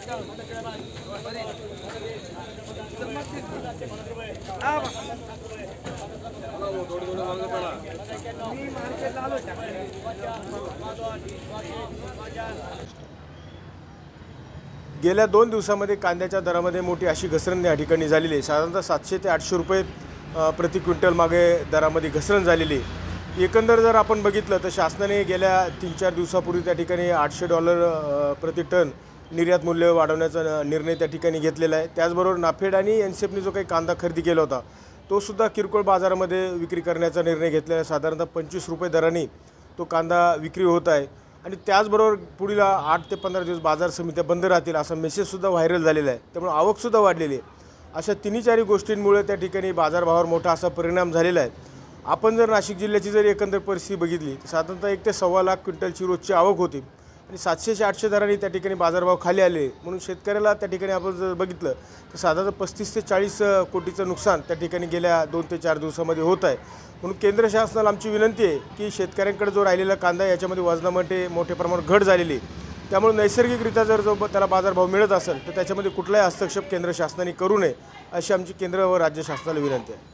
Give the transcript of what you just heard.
गेल्या 2 दिवसांमध्ये कांद्याच्या दरामध्ये मोठी अशी घसरण या ठिकाणी झालेली आहे। साधारणतः 700 ते 800 रुपये प्रति क्विंटल मागे दरामध्ये घसरण झालेली आहे। एकंदर जर आपण बघितलं तर शासनाने गेल्या 3-4 दिवसापूर्वी त्या ठिकाणी $800 प्रति टन निर्यात मूल्य वाढवण्याचा निर्णय त्या ठिकाणी घेतलेला आहे। त्याचबरोबर नाफेड आणि एनसीएफने जो काही कांदा खरेदी केला होता तो सुद्धा किरकोळ बाजारामध्ये विक्री करण्याचा निर्णय घेतलेला आहे। साधारणतः 25 रुपये दराने तो कांदा विक्री होत आहे आणि त्याचबरोबर पुढील 8 ते 15 दिवस बाजार समित्या बंद राहतील असा मेसेजसुद्धा व्हायरल झालेला आहे। त्यामुळे आवकसुद्धा वाढलेली आहे। अशा 3-4 गोष्टींमुळे त्या ठिकाणी बाजारभावावर मोठा असा परिणाम झालेला आहे। आपण जर नाशिक जिल्ह्याची जर एकंदर परिस्थिती बघितली तर साधारणतः 1 ते सव्वा लाख क्विंटलची रोजची आवक होती आणि 700 ते 800 दरांनी त्या ठिकाणी बाजारभाव खाली आले। म्हणून शेतकऱ्याला त्या ठिकाणी आपण जर बघितलं तर साधारणतः 35 ते 40 कोटीचं नुकसान त्या ठिकाणी गेल्या 2 ते 4 दिवसामध्ये होत आहे। म्हणून केंद्र शासनाला आमची विनंती आहे की शेतकऱ्यांकडे जो राहिलेला कांदा याच्यामध्ये वजनामध्ये मोठ्या प्रमाणात घट झालेली आहे। त्यामुळे नैसर्गिकरित्या जर जो त्याला बाजारभाव मिळत असेल तर त्याच्यामध्ये कुठलाही हस्तक्षेप केंद्र शासनाने करू नये अशी आमची केंद्र व राज्य शासनाला विनंती आहे।